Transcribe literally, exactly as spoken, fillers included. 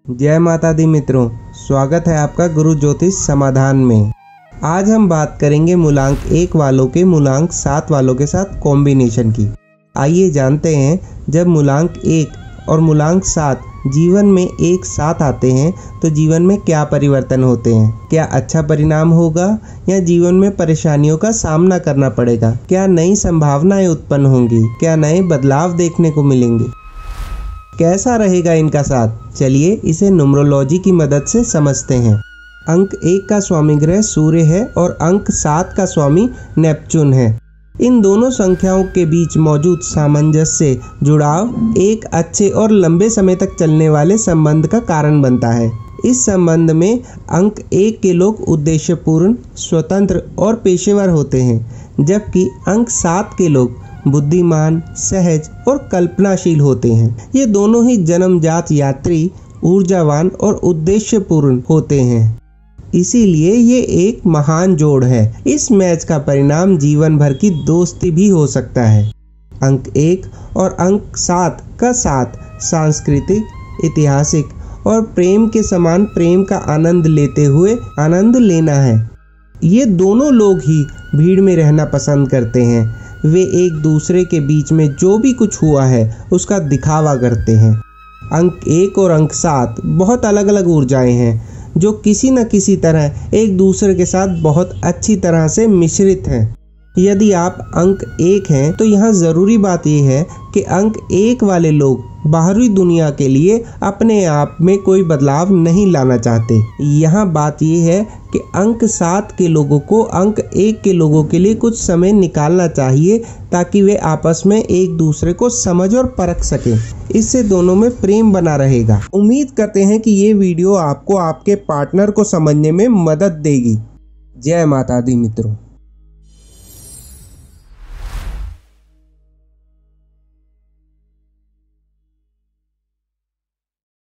जय माता दी मित्रों, स्वागत है आपका गुरु ज्योतिष समाधान में। आज हम बात करेंगे मूलांक एक वालों के मूलांक सात वालों के साथ कॉम्बिनेशन की। आइए जानते हैं, जब मूलांक एक और मूलांक सात जीवन में एक साथ आते हैं तो जीवन में क्या परिवर्तन होते हैं। क्या अच्छा परिणाम होगा या जीवन में परेशानियों का सामना करना पड़ेगा। क्या नई संभावनाएं उत्पन्न होंगी, क्या नए बदलाव देखने को मिलेंगे, कैसा रहेगा इनका साथ। चलिए इसे न्यूमरोलॉजी की मदद से समझते हैं। अंक एक का स्वामी ग्रह सूर्य है और अंक सात का स्वामी नेपच्यून है। इन दोनों संख्याओं के बीच मौजूद सामंजस्य जुड़ाव एक अच्छे और लंबे समय तक चलने वाले संबंध का कारण बनता है। इस संबंध में अंक एक के लोग उद्देश्यपूर्ण, स्वतंत्र और पेशेवर होते हैं, जबकि अंक सात के लोग बुद्धिमान, सहज और कल्पनाशील होते हैं। ये दोनों ही जन्मजात यात्री, ऊर्जावान और उद्देश्यपूर्ण होते हैं, इसीलिए ये एक महान जोड़ है। इस मैच का परिणाम जीवन भर की दोस्ती भी हो सकता है। अंक एक और अंक सात का साथ सांस्कृतिक, ऐतिहासिक और प्रेम के समान प्रेम का आनंद लेते हुए आनंद लेना है। ये दोनों लोग ही भीड़ में रहना पसंद करते हैं। वे एक दूसरे के बीच में जो भी कुछ हुआ है उसका दिखावा करते हैं। अंक एक और अंक सात बहुत अलग अलग ऊर्जाएं हैं, जो किसी न किसी तरह एक दूसरे के साथ बहुत अच्छी तरह से मिश्रित हैं। यदि आप अंक एक हैं तो यहाँ ज़रूरी बात यह है कि अंक एक वाले लोग बाहरी दुनिया के लिए अपने आप में कोई बदलाव नहीं लाना चाहते। यहाँ बात यह है कि अंक सात के लोगों को अंक एक के लोगों के लिए कुछ समय निकालना चाहिए, ताकि वे आपस में एक दूसरे को समझ और परख सकें। इससे दोनों में प्रेम बना रहेगा। उम्मीद करते हैं कि ये वीडियो आपको आपके पार्टनर को समझने में मदद देगी। जय माता दी मित्रों।